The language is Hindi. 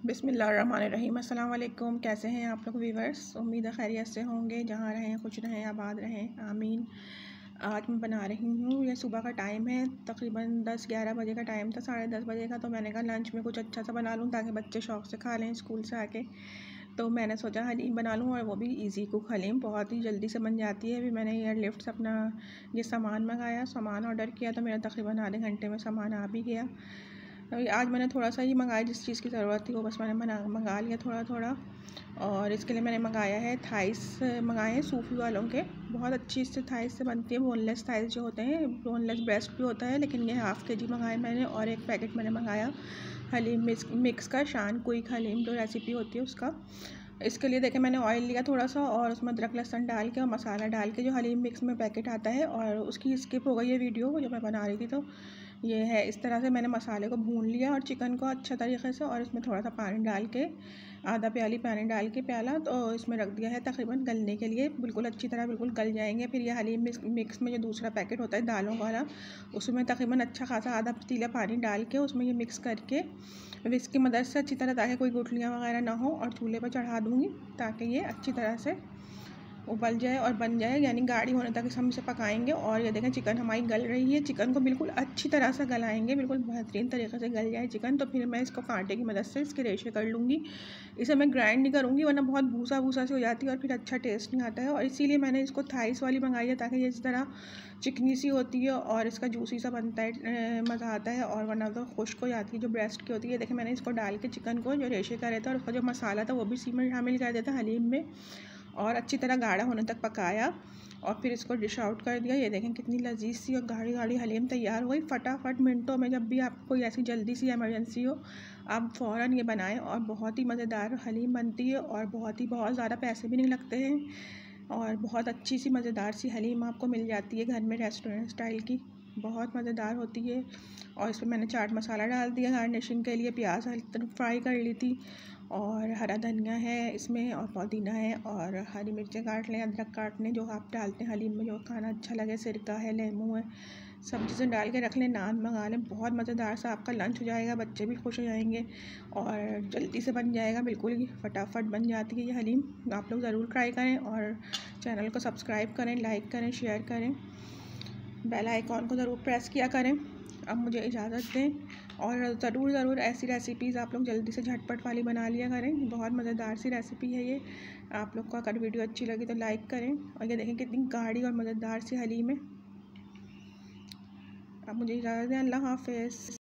बिस्मिल्लाहिर्रहमानिर्रहीम। अस्सलाम वालेकुम। कैसे हैं आप लोग व्यूवर्स? उम्मीद है खैरियत से होंगे। जहाँ रहें खुश रहें आबाद रहें, आमीन। आज मैं बना रही हूँ, ये सुबह का टाइम है, तकरीबन 10-11 बजे का टाइम था, 10:30 बजे का। तो मैंने कहा लंच में कुछ अच्छा सा बना लूँ ताकि बच्चे शौक़ से खा लें स्कूल से आके। तो मैंने सोचा हलीम बना लूँ, और वो भी ईज़ी कुक हलीम, बहुत ही जल्दी से बन जाती है। अभी मैंने एयरलिफ्ट से अपना ये सामान मंगाया, सामान ऑर्डर किया, तो मेरा तकरीबन आधे घंटे में सामान आ भी गया। आज मैंने थोड़ा सा ही मंगाया, जिस चीज़ की ज़रूरत थी वो बस मैंने मंगा लिया थोड़ा थोड़ा। और इसके लिए मैंने मंगाया है थाइस, मंगाए हैं सूफी वालों के। बहुत अच्छी इससे थाइस से बनती है, बोनलेस थाइस जो होते हैं, बोनलेस ब्रेस्ट भी होता है, लेकिन ये हाफ़ के जी मंगाए मैंने। और एक पैकेट मैंने मंगाया हलीम मिक्स का, शान क्विक हलीम जो रेसिपी होती है उसका। इसके लिए देखें मैंने ऑयल लिया थोड़ा सा, और उसमें अदरक लहसुन डाल के और मसाला डाल के, जो हलीम मिक्स में पैकेट आता है, और उसकी स्किप हो गई ये वीडियो जो मैं बना रही थी। तो ये है, इस तरह से मैंने मसाले को भून लिया और चिकन को अच्छा तरीके से, और इसमें थोड़ा सा पानी डाल के, आधा प्याली पानी डाल के प्याला, तो इसमें रख दिया है तकरीबन गलने के लिए। बिल्कुल अच्छी तरह बिल्कुल गल जाएंगे। फिर ये हलीम मिक्स में जो दूसरा पैकेट होता है दालों वाला, उसमें तकरीबन अच्छा खासा आधा पतीला पानी डाल के उसमें ये मिक्स करके विस्क की मदद से अच्छी तरह, ताकि कोई गुठलियाँ वगैरह ना हो, और चूल्हे पर चढ़ा दूँगी ताकि ये अच्छी तरह से उबल जाए और बन जाए, यानी गाढ़ी होने तक हम इसे पकाएंगे। और ये देखें चिकन हमारी गल रही है। चिकन को बिल्कुल अच्छी तरह से गलाएंगे, बिल्कुल बेहतरीन तरीके से गल जाए चिकन। तो फिर मैं इसको कांटे की मदद से इसके रेशे कर लूँगी। इसे मैं ग्राइंड नहीं करूँगी, वरना बहुत भूसा भूसा सी हो जाती है और फिर अच्छा टेस्ट नहीं आता है। और इसीलिए मैंने इसको थाइस वाली मंगाई है, ताकि ये इस तरह चिकनी सी होती है और इसका जूसी सा बनता है, मज़ा आता है। और वरना तो खुश्क हो जाती है जो ब्रेस्ट की होती है। देखिए मैंने इसको डाल के चिकन को जो रेशे करे थे, और उसका जो मसाला था वो भी इसी में शामिल कर देता हलीम में, और अच्छी तरह गाढ़ा होने तक पकाया, और फिर इसको डिश आउट कर दिया। ये देखें कितनी लजीज सी और गाढ़ी गाढ़ी हलीम तैयार हो गई फटाफट मिनटों में। जब भी आपको कोई ऐसी जल्दी सी इमरजेंसी हो, आप फ़ौरन ये बनाएं, और बहुत ही मज़ेदार हलीम बनती है, और बहुत ज़्यादा पैसे भी नहीं लगते हैं, और बहुत अच्छी सी मज़ेदार सी हलीम आपको मिल जाती है घर में, रेस्टोरेंट स्टाइल की, बहुत मज़ेदार होती है। और इसमें मैंने चाट मसाला डाल दिया गार्निशिंग के लिए, प्याज फ्राई कर ली थी, और हरा धनिया है इसमें, और पुदीना है, और हरी मिर्चें काट लें, अदरक काट लें, जो आप डालते हैं हलीम में जो खाना अच्छा लगे, सिरका है, लेमू है, सब चीज़ें डाल के रख लें। नान मंगा लें, बहुत मज़ेदार सा आपका लंच हो जाएगा, बच्चे भी खुश हो जाएंगे, और जल्दी से बन जाएगा, बिल्कुल ही फटाफट बन जाती है ये हलीम। आप लोग ज़रूर ट्राई करें, और चैनल को सब्सक्राइब करें, लाइक करें, शेयर करें, बेल आइकॉन को ज़रूर प्रेस किया करें। अब मुझे इजाज़त दें, और ज़रूर ऐसी रेसिपीज़ आप लोग जल्दी से झटपट वाली बना लिया करें। बहुत मज़ेदार सी रेसिपी है ये। आप लोग को अगर वीडियो अच्छी लगी तो लाइक करें। और ये देखें कितनी गाढ़ी और मज़ेदार सी हलीम है। अब मुझे इजाज़त दें, अल्लाह हाफ़िज़।